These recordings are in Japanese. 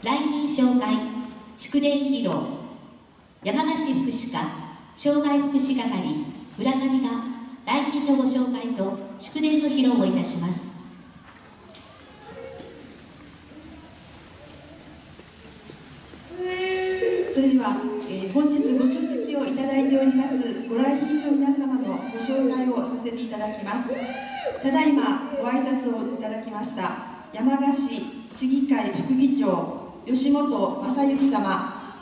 来賓紹介、祝電披露、山鹿市福祉課障害福祉係村上が来賓のご紹介と祝電の披露をいたします。 それでは、本日ご出席をいただいておりますご来賓の皆様のご紹介をさせていただきます。ただいまご挨拶をいただきました山鹿市市議会副議長吉本正幸様、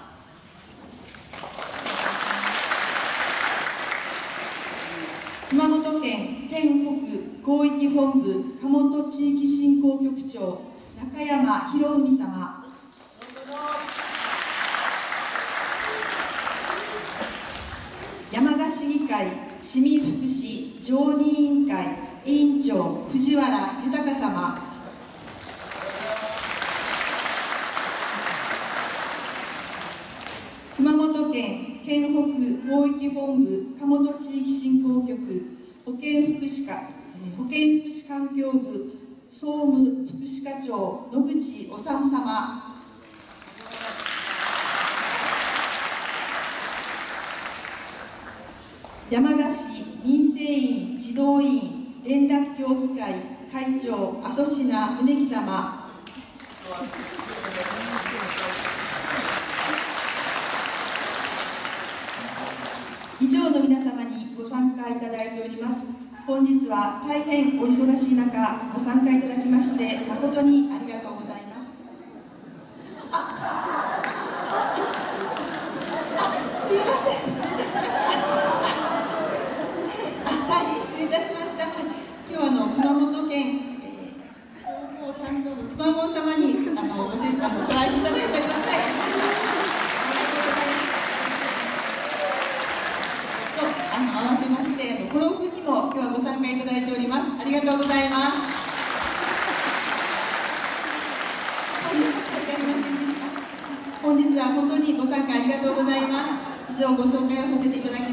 熊本県県北広域本部加茂地域振興局長中山博文様、山鹿市議会市民福祉常任委員会委員長藤原豊様、熊本県県北広域本部加茂地域振興局保健福祉環境部総務福祉課長野口治様、山鹿市民生委員児童委員連絡協議会会長阿曽品宗樹様、以上の皆様にご参加いただいております。本日は大変お忙しい中ご参加いただきまして誠にありがとうございます。すいません、失礼いたしました。大変失礼いたしました。今日は熊本県広報担当のくまモン様にご来賓いただいております。合わせましてコロッケにも今日はご参加いただいております。ありがとうございます。大変申し訳ありませんでした。本日は本当にご参加ありがとうございます。以上ご紹介をさせていただきます。